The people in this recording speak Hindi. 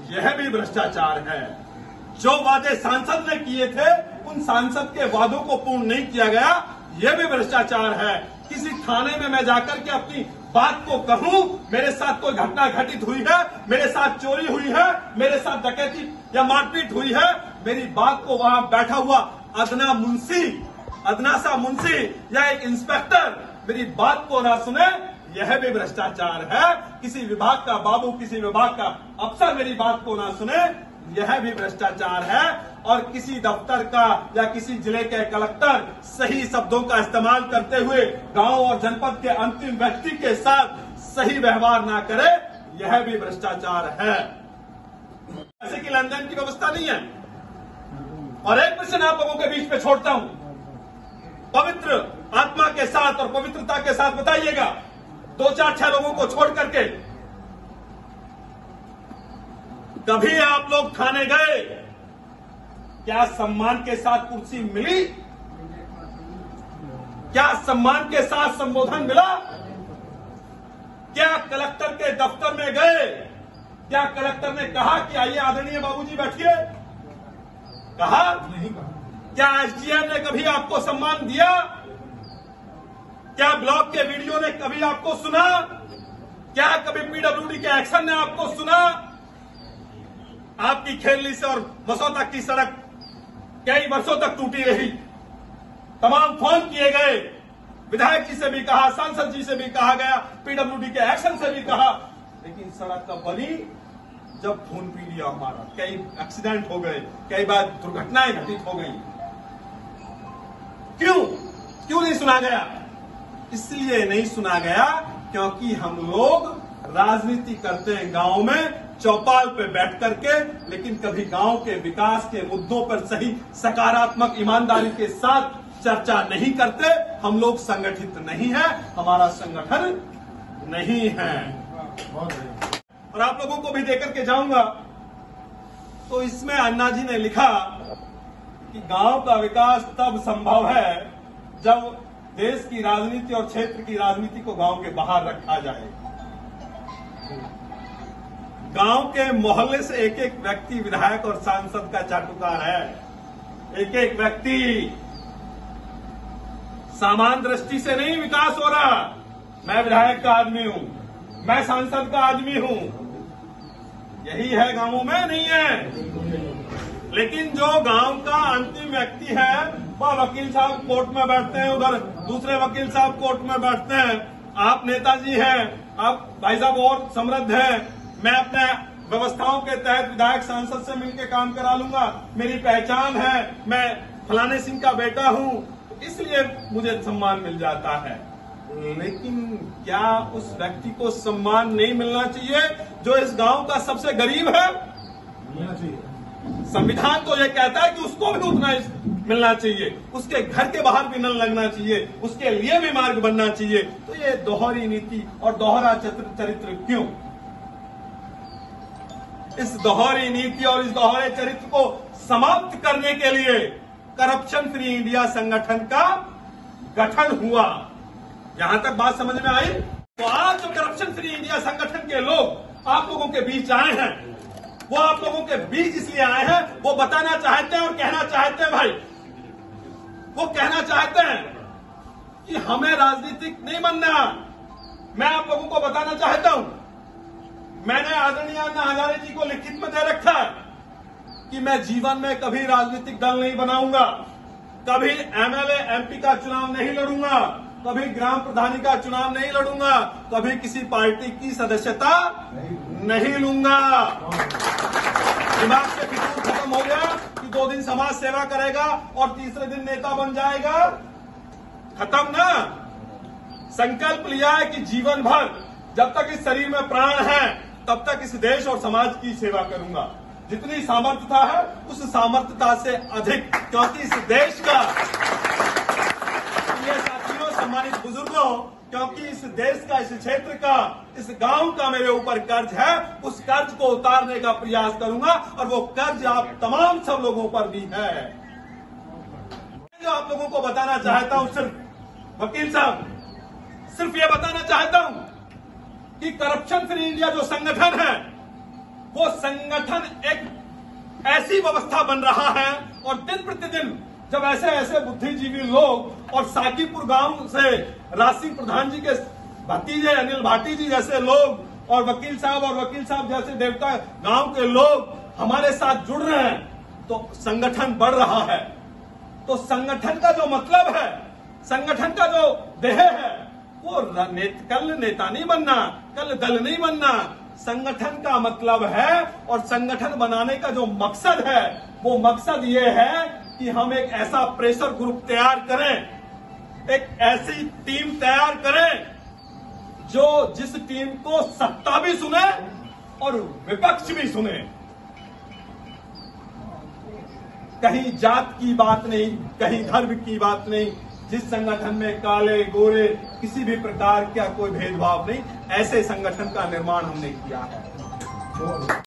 यह भी भ्रष्टाचार है। जो वादे सांसद ने किए थे उन सांसद के वादों को पूर्ण नहीं किया गया, यह भी भ्रष्टाचार है। किसी थाने में मैं जाकर के अपनी बात को कहूं, मेरे साथ कोई घटना घटित हुई है, मेरे साथ चोरी हुई है, मेरे साथ डकैती या मारपीट हुई है, मेरी बात को वहां बैठा हुआ अदना सा मुंशी या एक इंस्पेक्टर मेरी बात को ना सुने, यह भी भ्रष्टाचार है। किसी विभाग का बाबू, किसी विभाग का अफसर मेरी बात को ना सुने, यह भी भ्रष्टाचार है। और किसी दफ्तर का या किसी जिले के कलेक्टर सही शब्दों का इस्तेमाल करते हुए गांव और जनपद के अंतिम व्यक्ति के साथ सही व्यवहार ना करे, यह भी भ्रष्टाचार है। ऐसे की लेन देन की व्यवस्था नहीं है। और एक प्रश्न आप लोगों के बीच में छोड़ता हूं, पवित्र आत्मा के साथ और पवित्रता के साथ बताइएगा, 2-4-6 लोगों को छोड़ करके कभी आप लोग थाने गए? क्या सम्मान के साथ कुर्सी मिली? क्या सम्मान के साथ संबोधन मिला? क्या कलेक्टर के दफ्तर में गए? क्या कलेक्टर ने कहा कि आइए आदरणीय बाबूजी बैठिए? कहा? नहीं कहा। क्या एसडीएम ने कभी आपको सम्मान दिया? क्या ब्लॉक के वीडियो ने कभी आपको सुना? क्या कभी पीडब्ल्यूडी के एक्शन ने आपको सुना? आपकी खेलनी से और मसौदा की सड़क कई वर्षों तक टूटी रही, तमाम फोन किए गए, विधायक जी से भी कहा, सांसद जी से भी कहा गया, पीडब्ल्यूडी के एक्शन से भी कहा, लेकिन सड़क कब बनी? जब खून पी लिया हमारा, कई एक्सीडेंट हो गए, कई बार दुर्घटनाएं घटित हो गई। क्यों नहीं सुना गया? इसलिए नहीं सुना गया क्योंकि हम लोग राजनीति करते हैं गांव में चौपाल पे बैठ करके, लेकिन कभी गांव के विकास के मुद्दों पर सही सकारात्मक ईमानदारी के साथ चर्चा नहीं करते। हम लोग संगठित नहीं है, हमारा संगठन नहीं है। और आप लोगों को भी देकर के जाऊंगा तो इसमें अन्ना जी ने लिखा कि गांव का विकास तब संभव है जब देश की राजनीति और क्षेत्र की राजनीति को गांव के बाहर रखा जाए। गांव के मोहल्ले से एक एक व्यक्ति विधायक और सांसद का चाटुकार है। एक एक व्यक्ति, सामान्य दृष्टि से नहीं विकास हो रहा। मैं विधायक का आदमी हूं, मैं सांसद का आदमी हूं, यही है गांवों में? नहीं है। लेकिन जो गांव का अंतिम व्यक्ति है वह वकील साहब कोर्ट में बैठते हैं, उधर दूसरे वकील साहब कोर्ट में बैठते हैं। आप नेताजी हैं, आप भाई साहब और समृद्ध हैं, मैं अपने व्यवस्थाओं के तहत विधायक सांसद से मिलकर काम करा लूंगा, मेरी पहचान है, मैं फलाने सिंह का बेटा हूं, इसलिए मुझे सम्मान मिल जाता है। लेकिन क्या उस व्यक्ति को सम्मान नहीं मिलना चाहिए जो इस गांव का सबसे गरीब है? मिलना चाहिए। संविधान तो ये कहता है कि उसको भी उतना मिलना चाहिए, उसके घर के बाहर भी नल लगना चाहिए, उसके लिए भी मार्ग बनना चाहिए। तो ये दोहरी नीति और दोहरा चरित्र क्यों? इस दोहरी नीति और इस दोहरे चरित्र को समाप्त करने के लिए करप्शन फ्री इंडिया संगठन का गठन हुआ। यहां तक बात समझ में आई? तो आज जो करप्शन फ्री इंडिया संगठन के लोग आप लोगों के बीच आए हैं, वो आप लोगों के बीच इसलिए आए हैं, वो बताना चाहते हैं और कहना चाहते हैं, भाई वो कहना चाहते हैं कि हमें राजनीतिक नहीं बनना। मैं आप लोगों को बताना चाहता हूं, मैंने आदरणीय अन्ना हजारे जी को लिखित में दे रखा है कि मैं जीवन में कभी राजनीतिक दल नहीं बनाऊंगा, कभी एमएलए एमपी का चुनाव नहीं लड़ूंगा, कभी ग्राम प्रधानी का चुनाव नहीं लड़ूंगा, कभी किसी पार्टी की सदस्यता नहीं लूंगा। दिमाग से फितूर खत्म हो गया कि 2 दिन समाज सेवा करेगा और तीसरे दिन नेता बन जाएगा। खत्म ना। संकल्प लिया है कि जीवन भर जब तक इस शरीर में प्राण है तब तक इस देश और समाज की सेवा करूंगा। जितनी सामर्थ्यता है उस सामर्थ्यता से अधिक, क्योंकि इस देश का, ये साथियों, सम्मानित बुजुर्गों, क्योंकि इस देश का, इस क्षेत्र का, इस गांव का मेरे ऊपर कर्ज है, उस कर्ज को उतारने का प्रयास करूंगा और वो कर्ज आप तमाम सब लोगों पर भी है। जो आप लोगों को बताना चाहता हूं, सिर्फ वकील साहब, सिर्फ ये बताना चाहता हूं कि करप्शन फ्री इंडिया जो संगठन है वो संगठन एक ऐसी व्यवस्था बन रहा है और दिन प्रतिदिन जब ऐसे ऐसे बुद्धिजीवी लोग और साकीपुर गांव से राशि प्रधान जी के भतीजे अनिल भाटी जी जैसे लोग और वकील साहब जैसे देवता गांव के लोग हमारे साथ जुड़ रहे हैं तो संगठन बढ़ रहा है। तो संगठन का जो मतलब है, संगठन का जो देह है, वो कल नेता नहीं बनना, कल दल नहीं बनना। संगठन का मतलब है और संगठन बनाने का जो मकसद है वो मकसद ये है कि हम एक ऐसा प्रेशर ग्रुप तैयार करें, एक ऐसी टीम तैयार करें जो जिस टीम को सत्ता भी सुने और विपक्ष भी सुने। कहीं जात की बात नहीं, कहीं धर्म की बात नहीं, जिस संगठन में काले गोरे किसी भी प्रकार का कोई भेदभाव नहीं, ऐसे संगठन का निर्माण हमने किया है।